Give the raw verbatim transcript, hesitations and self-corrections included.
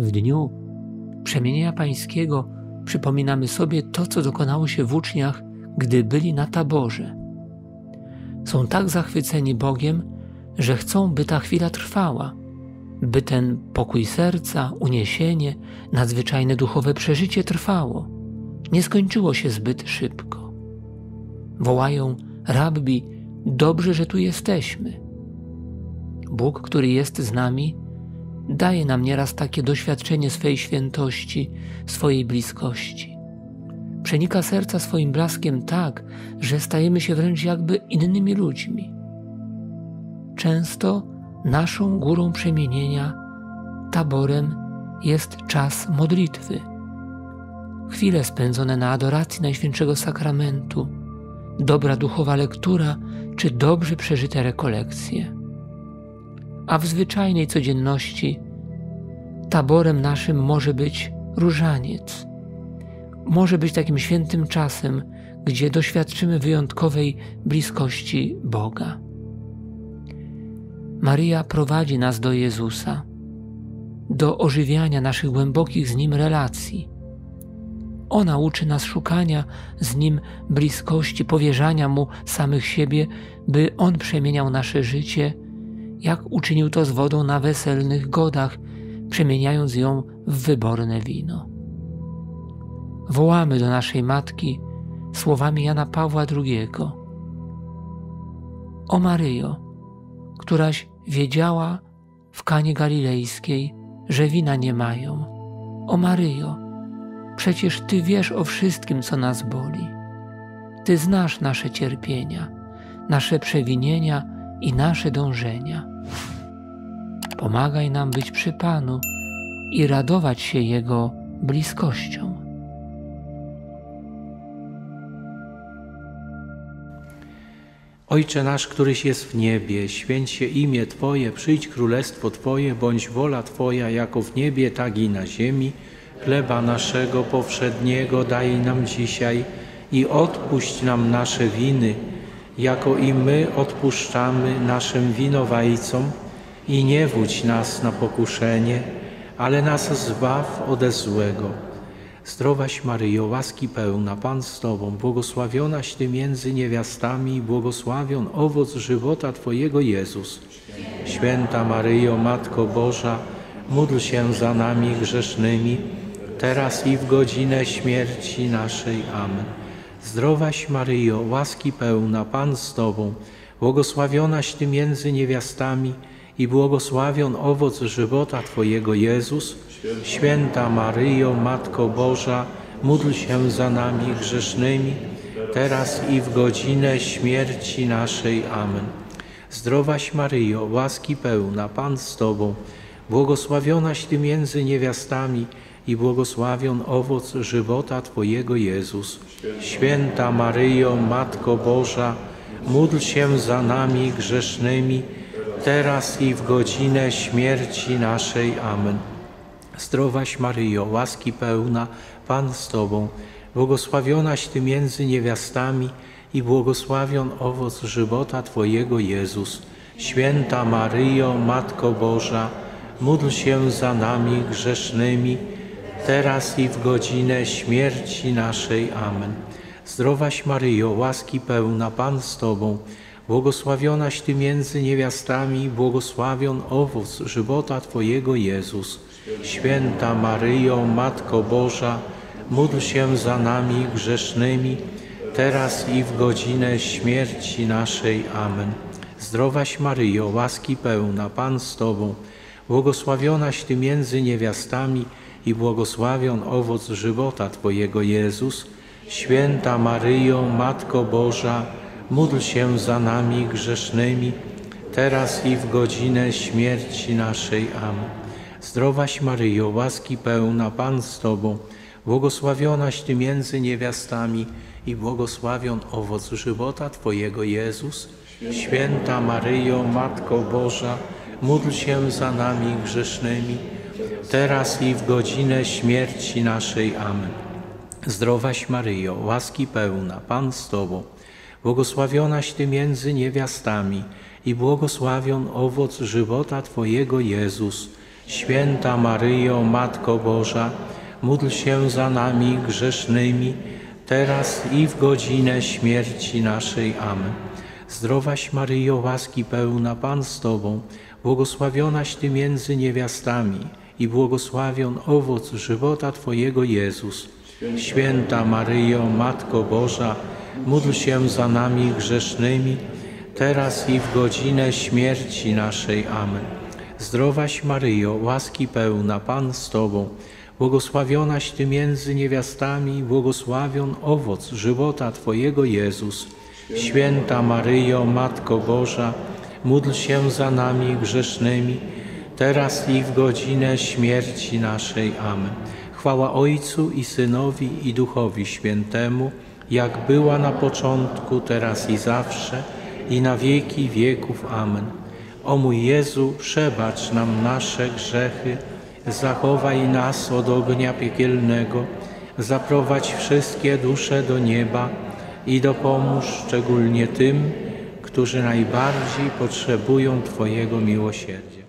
W dniu przemienienia Pańskiego przypominamy sobie to, co dokonało się w uczniach, gdy byli na taborze. Są tak zachwyceni Bogiem, że chcą, by ta chwila trwała, by ten pokój serca, uniesienie, nadzwyczajne duchowe przeżycie trwało, nie skończyło się zbyt szybko. Wołają: Rabbi, dobrze, że tu jesteśmy. Bóg, który jest z nami, daje nam nieraz takie doświadczenie swej świętości, swojej bliskości. Przenika serca swoim blaskiem tak, że stajemy się wręcz jakby innymi ludźmi. Często naszą górą przemienienia, taborem, jest czas modlitwy. Chwile spędzone na adoracji Najświętszego Sakramentu, dobra duchowa lektura czy dobrze przeżyte rekolekcje. A w zwyczajnej codzienności taborem naszym może być różaniec. Może być takim świętym czasem, gdzie doświadczymy wyjątkowej bliskości Boga. Maryja prowadzi nas do Jezusa, do ożywiania naszych głębokich z Nim relacji. Ona uczy nas szukania z Nim bliskości, powierzania Mu samych siebie, by On przemieniał nasze życie, jak uczynił to z wodą na weselnych godach, przemieniając ją w wyborne wino. Wołamy do naszej Matki słowami Jana Pawła drugiego. O Maryjo, któraś wiedziała w Kanie Galilejskiej, że wina nie mają. O Maryjo, przecież Ty wiesz o wszystkim, co nas boli. Ty znasz nasze cierpienia, nasze przewinienia i nasze dążenia. Pomagaj nam być przy Panu i radować się Jego bliskością. Ojcze nasz, któryś jest w niebie, święć się imię Twoje, przyjdź królestwo Twoje, bądź wola Twoja, jako w niebie, tak i na ziemi. Chleba naszego powszedniego daj nam dzisiaj i odpuść nam nasze winy, jako i my odpuszczamy naszym winowajcom. I nie wódź nas na pokuszenie, ale nas zbaw ode złego. Zdrowaś Maryjo, łaski pełna, Pan z Tobą, błogosławionaś Ty między niewiastami i błogosławion owoc żywota Twojego Jezus. Święta Maryjo, Matko Boża, módl się za nami grzesznymi, teraz i w godzinę śmierci naszej. Amen. Zdrowaś Maryjo, łaski pełna, Pan z Tobą, błogosławionaś Ty między niewiastami i błogosławion owoc żywota Twojego Jezus. Święta Maryjo, Matko Boża, módl się za nami grzesznymi, teraz i w godzinę śmierci naszej. Amen. Zdrowaś Maryjo, łaski pełna, Pan z Tobą, błogosławionaś Ty między niewiastami i błogosławion owoc żywota Twojego Jezus. Święta Maryjo, Matko Boża, módl się za nami grzesznymi, teraz i w godzinę śmierci naszej. Amen. Zdrowaś Maryjo, łaski pełna, Pan z Tobą, błogosławionaś Ty między niewiastami i błogosławion owoc żywota Twojego Jezus. Święta Maryjo, Matko Boża, módl się za nami grzesznymi, teraz i w godzinę śmierci naszej. Amen. Zdrowaś Maryjo, łaski pełna, Pan z Tobą, błogosławionaś Ty między niewiastami i błogosławion owoc żywota Twojego Jezus. Święta Maryjo, Matko Boża, módl się za nami grzesznymi, teraz i w godzinę śmierci naszej. Amen. Zdrowaś Maryjo, łaski pełna, Pan z Tobą, błogosławionaś Ty między niewiastami i błogosławion owoc żywota Twojego Jezus. Święta Maryjo, Matko Boża, módl się za nami grzesznymi, teraz i w godzinę śmierci naszej. Amen. Zdrowaś Maryjo, łaski pełna, Pan z Tobą, błogosławionaś Ty między niewiastami i błogosławion owoc żywota Twojego Jezus. Święta Maryjo, Matko Boża, módl się za nami grzesznymi, teraz i w godzinę śmierci naszej. Amen. Zdrowaś Maryjo, łaski pełna, Pan z Tobą, błogosławionaś Ty między niewiastami i błogosławion owoc żywota Twojego Jezus. Święta Maryjo, Matko Boża, módl się za nami grzesznymi, teraz i w godzinę śmierci naszej. Amen. Zdrowaś Maryjo, łaski pełna, Pan z Tobą, błogosławionaś Ty między niewiastami i błogosławion owoc żywota Twojego Jezus. Święta Maryjo, Matko Boża, módl się za nami grzesznymi, teraz i w godzinę śmierci naszej. Amen. Zdrowaś Maryjo, łaski pełna, Pan z Tobą, błogosławionaś Ty między niewiastami i błogosławion owoc żywota Twojego Jezus. Święta Maryjo, Matko Boża, módl się za nami grzesznymi, teraz i w godzinę śmierci naszej. Amen. Chwała Ojcu i Synowi i Duchowi Świętemu, jak była na początku, teraz i zawsze, i na wieki wieków. Amen. O mój Jezu, przebacz nam nasze grzechy, zachowaj nas od ognia piekielnego, zaprowadź wszystkie dusze do nieba i dopomóż szczególnie tym, którzy najbardziej potrzebują Twojego miłosierdzia.